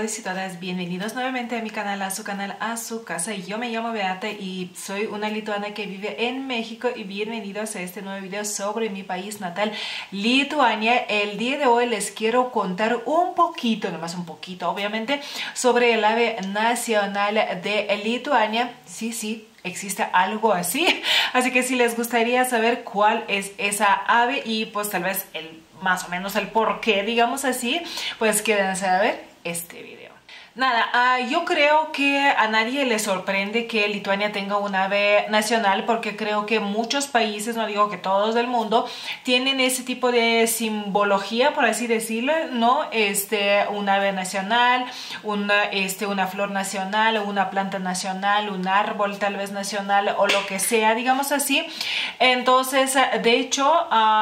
todos y todas, bienvenidos nuevamente a mi canal, a su canal, a su casa. Yo me llamo Beata y soy una lituana que vive en México y bienvenidos a este nuevo video sobre mi país natal, Lituania. El día de hoy les quiero contar un poquito, nomás un poquito obviamente, sobre el ave nacional de Lituania. Sí, existe algo así que si les gustaría saber cuál es esa ave y pues tal vez más o menos el por qué, digamos así, pues quédense a ver este video. Nada, yo creo que a nadie le sorprende que Lituania tenga un ave nacional, porque creo que muchos países, no digo que todos del mundo, tienen ese tipo de simbología, por así decirlo, ¿no? Un ave nacional, una flor nacional, una planta nacional, un árbol tal vez nacional o lo que sea, digamos así. Entonces, de hecho,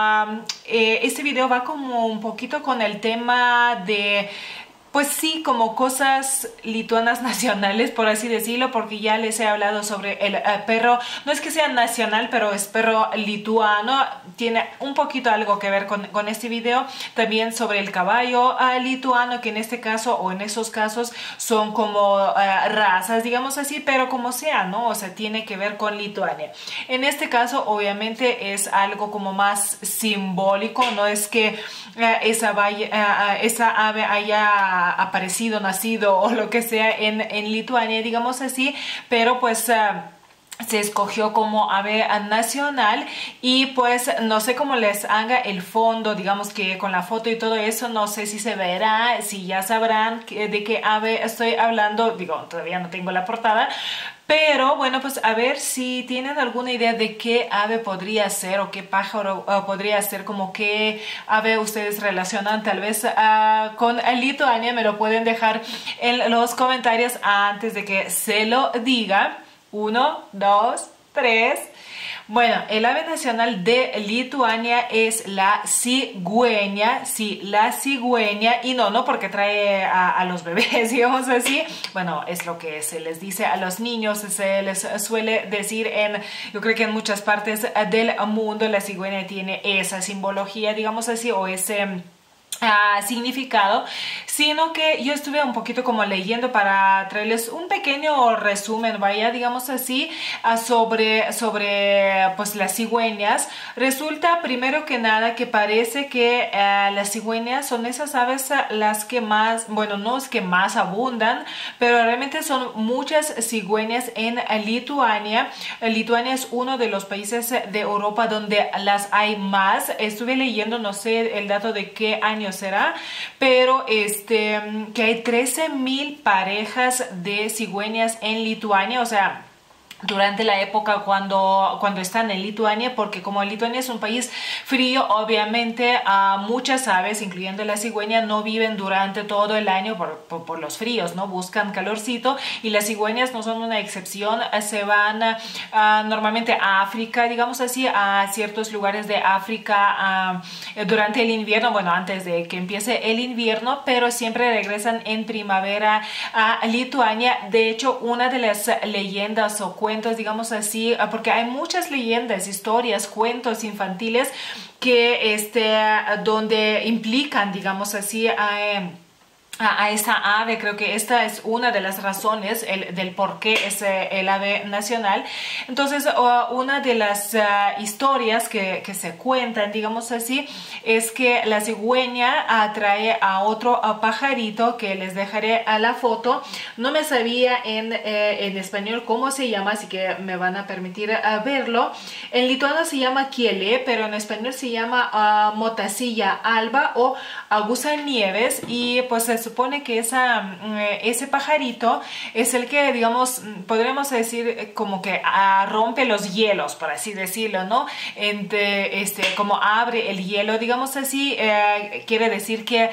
este video va como un poquito con el tema de... Pues sí, como cosas lituanas nacionales, por así decirlo, porque ya les he hablado sobre el perro, no es que sea nacional, pero es perro lituano, tiene un poquito algo que ver con este video. También sobre el caballo lituano, que en este caso o en esos casos son como razas, digamos así, pero como sea, ¿no? O sea, tiene que ver con Lituania. En este caso, obviamente, es algo como más simbólico, no es que esa ave haya aparecido, nacido o lo que sea en Lituania, digamos así, pero pues se escogió como ave nacional. Y pues no sé cómo les haga el fondo, digamos que con la foto y todo eso, no sé si se verá, si ya sabrán de qué ave estoy hablando. Digo, todavía no tengo la portada, pero bueno, pues a ver si tienen alguna idea de qué ave podría ser o qué pájaro podría ser, como qué ave ustedes relacionan tal vez con Lituania. Me lo pueden dejar en los comentarios antes de que se lo diga. 1, 2, 3. Bueno, el ave nacional de Lituania es la cigüeña, sí, la cigüeña, y no porque trae a los bebés, digamos así. Bueno, es lo que se les dice a los niños, se les suele decir yo creo que en muchas partes del mundo la cigüeña tiene esa simbología, digamos así, o ese... significado, sino que yo estuve un poquito como leyendo para traerles un pequeño resumen, vaya, digamos así, sobre pues las cigüeñas. Resulta primero que nada que parece que las cigüeñas son esas aves las que más, bueno, no es que más abundan, pero realmente son muchas cigüeñas en Lituania. Lituania es uno de los países de Europa donde las hay más. Estuve leyendo, no sé el dato de qué año será, pero que hay 13,000 parejas de cigüeñas en Lituania, o sea, durante la época cuando están en Lituania, porque como Lituania es un país frío, obviamente muchas aves, incluyendo la cigüeña, no viven durante todo el año por los fríos, ¿no? Buscan calorcito, y las cigüeñas no son una excepción. Se van normalmente a África, digamos así, a ciertos lugares de África durante el invierno, bueno, antes de que empiece el invierno, pero siempre regresan en primavera a Lituania. De hecho, una de las leyendas o cuentos, digamos así, porque hay muchas leyendas, historias, cuentos infantiles que donde implican, digamos así, a esa ave. Creo que esta es una de las razones del por qué es el ave nacional. Entonces, una de las historias que se cuentan, digamos así, es que la cigüeña atrae a otro pajarito, que les dejaré a la foto. No me sabía en español cómo se llama, así que me van a permitir verlo. En lituano se llama kielė, pero en español se llama motacilla alba o agusa nieves. Y pues se supone que ese pajarito es el que, digamos, podríamos decir como que rompe los hielos, por así decirlo, ¿no? Como abre el hielo, digamos así, quiere decir que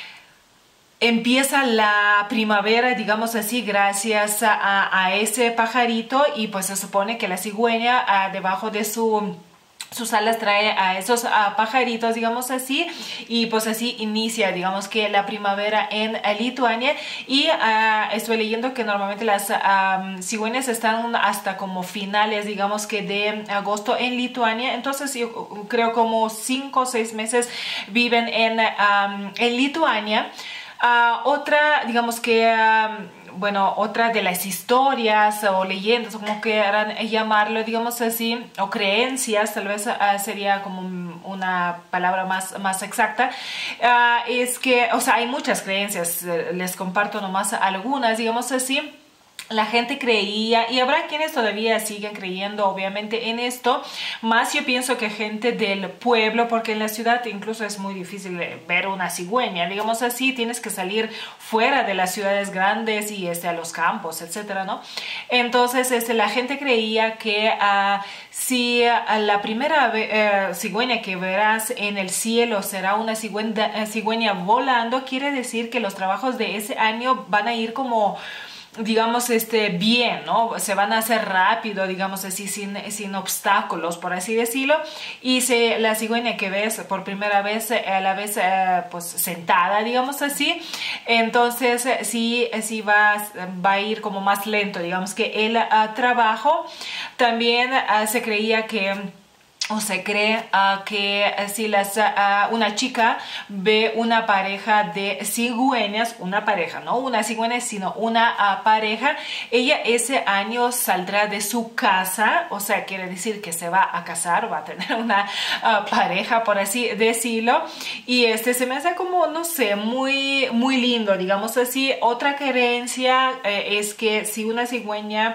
empieza la primavera, digamos así, gracias a ese pajarito. Y pues se supone que la cigüeña debajo de sus alas trae a esos pajaritos, digamos así, y pues así inicia, digamos que la primavera en Lituania. Y estoy leyendo que normalmente las cigüeñas están hasta como finales, digamos que de agosto en Lituania. Entonces yo creo como 5 o 6 meses viven en Lituania. Otra, digamos que, bueno, otra de las historias o leyendas, o como quieran llamarlo, digamos así, o creencias, tal vez sería como una palabra más exacta, es que, o sea, hay muchas creencias, les comparto nomás algunas, digamos así. La gente creía, y habrá quienes todavía siguen creyendo obviamente en esto, más yo pienso que gente del pueblo, porque en la ciudad incluso es muy difícil ver una cigüeña, digamos así, tienes que salir fuera de las ciudades grandes y a los campos, etcétera, ¿no? Entonces la gente creía que si la primera cigüeña que verás en el cielo será una cigüeña volando, quiere decir que los trabajos de ese año van a ir como, digamos, bien, ¿no? Se van a hacer rápido, digamos así, sin obstáculos, por así decirlo. Y la cigüeña que ves por primera vez, a la vez, pues sentada, digamos así, entonces sí va a ir como más lento, digamos que el trabajo. También se creía que, o se cree que si una chica ve una pareja de cigüeñas, una pareja, no una cigüeña, sino una pareja, ella ese año saldrá de su casa, o sea, quiere decir que se va a casar, va a tener una pareja, por así decirlo, y se me hace como, no sé, muy lindo, digamos así. Otra creencia es que si una cigüeña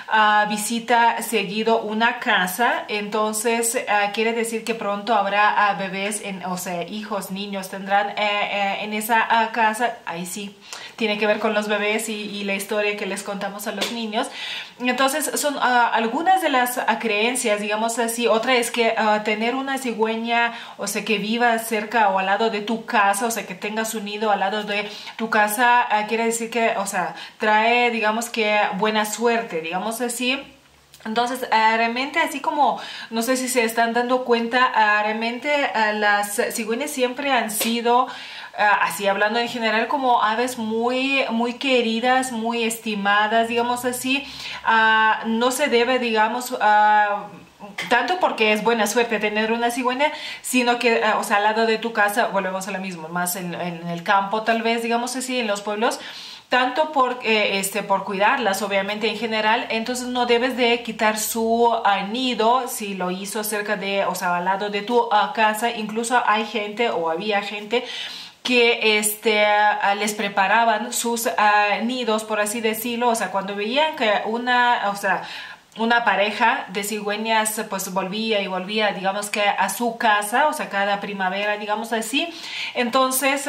visita seguido una casa, entonces quiere decir que pronto habrá bebés, o sea, hijos, niños tendrán en esa casa. Ahí sí, tiene que ver con los bebés y la historia que les contamos a los niños. Entonces son algunas de las creencias, digamos así. Otra es que tener una cigüeña, o sea, que viva cerca o al lado de tu casa, o sea, que tenga su nido al lado de tu casa, quiere decir que, o sea, trae, digamos que buena suerte, digamos así. Entonces, realmente, así como, no sé si se están dando cuenta, realmente las cigüeñas siempre han sido, así hablando en general, como aves muy queridas, muy estimadas, digamos así. No se debe, digamos, tanto porque es buena suerte tener una cigüeña, sino que, o sea, al lado de tu casa, volvemos a lo mismo, más en el campo tal vez, digamos así, en los pueblos, tanto por cuidarlas, obviamente, en general. Entonces no debes de quitar su nido si lo hizo cerca de, o sea, al lado de tu casa. Incluso hay gente, o había gente, que les preparaban sus nidos, por así decirlo. O sea, cuando veían que una pareja de cigüeñas pues volvía y volvía, digamos que a su casa, o sea, cada primavera, digamos así, entonces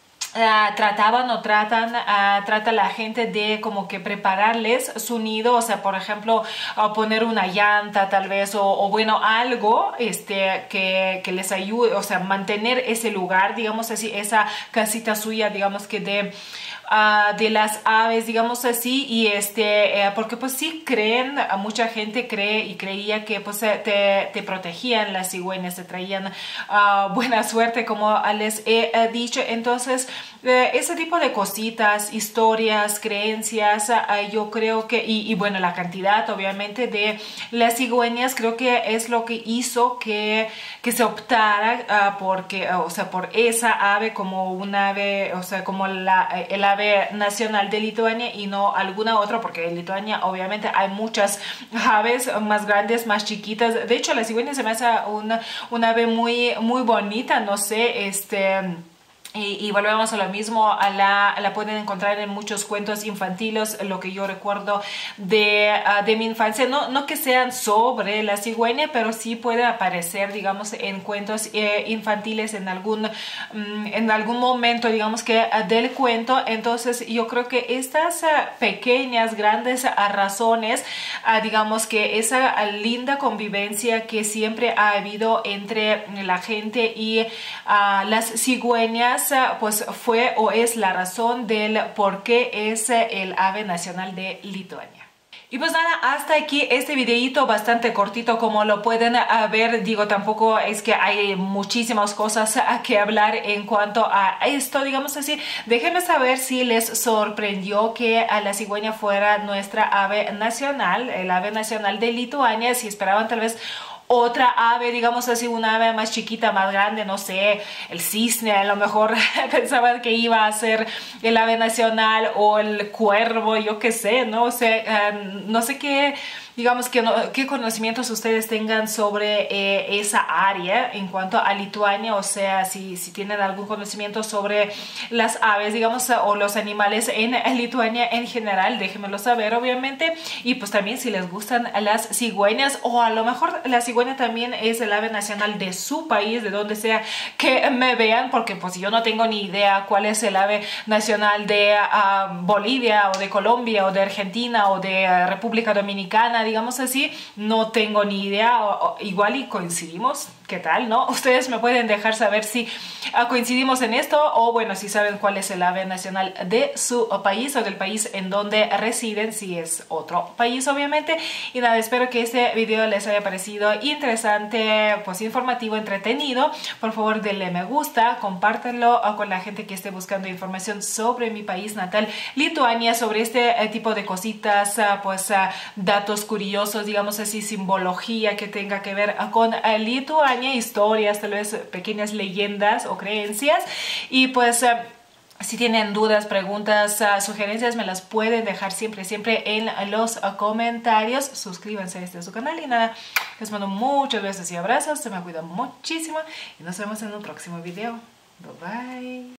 trata la gente de como que prepararles su nido, o sea, por ejemplo, poner una llanta tal vez, o bueno, algo que les ayude, o sea, mantener ese lugar, digamos así, esa casita suya, digamos que de las aves, digamos así. Y porque pues sí creen, mucha gente cree y creía que pues te protegían las cigüeñas, te traían buena suerte, como les he dicho. Entonces ese tipo de cositas, historias, creencias, yo creo que, y bueno, la cantidad obviamente de las cigüeñas, creo que es lo que hizo que se optara o sea, por esa ave como un ave, o sea, como el ave nacional de Lituania y no alguna otra, porque en Lituania obviamente hay muchas aves más grandes, más chiquitas. De hecho, la cigüeña se me hace una ave muy bonita, no sé, y volvemos a lo mismo, la pueden encontrar en muchos cuentos infantiles, lo que yo recuerdo de mi infancia, no que sean sobre la cigüeña, pero sí puede aparecer, digamos, en cuentos infantiles en algún momento, digamos que del cuento. Entonces yo creo que estas pequeñas, grandes razones, digamos que esa linda convivencia que siempre ha habido entre la gente y las cigüeñas, pues fue o es la razón del por qué es el ave nacional de Lituania. Y pues nada, hasta aquí este videito bastante cortito, como lo pueden ver. Digo, tampoco es que hay muchísimas cosas que hablar en cuanto a esto, digamos así. Déjenme saber si les sorprendió que la cigüeña fuera nuestra ave nacional, el ave nacional de Lituania, si esperaban tal vez otra ave, digamos así, una ave más chiquita, más grande, no sé, el cisne, a lo mejor pensaban que iba a ser el ave nacional o el cuervo, yo qué sé, ¿no? O sea, no sé qué, digamos que qué conocimientos ustedes tengan sobre esa área en cuanto a Lituania, o sea, si tienen algún conocimiento sobre las aves, digamos, o los animales en Lituania en general, déjenmelo saber, obviamente, y pues también si les gustan las cigüeñas, o a lo mejor la cigüeña también es el ave nacional de su país, de donde sea que me vean, porque pues yo no tengo ni idea cuál es el ave nacional de Bolivia, o de Colombia, o de Argentina, o de República Dominicana, digamos así, no tengo ni idea, igual y coincidimos, ¿qué tal, no? Ustedes me pueden dejar saber si coincidimos en esto, o bueno, si saben cuál es el ave nacional de su país o del país en donde residen, si es otro país, obviamente. Y nada, espero que este video les haya parecido interesante, pues informativo, entretenido. Por favor, denle me gusta, compártanlo con la gente que esté buscando información sobre mi país natal, Lituania, sobre este tipo de cositas, pues datos curiosos, digamos así, simbología que tenga que ver con Lituania, historias, tal vez pequeñas leyendas o creencias. Y pues si tienen dudas, preguntas, sugerencias, me las pueden dejar siempre en los comentarios. Suscríbanse a este su canal y nada, les mando muchos besos y abrazos, se me cuidan muchísimo y nos vemos en un próximo video. Bye bye.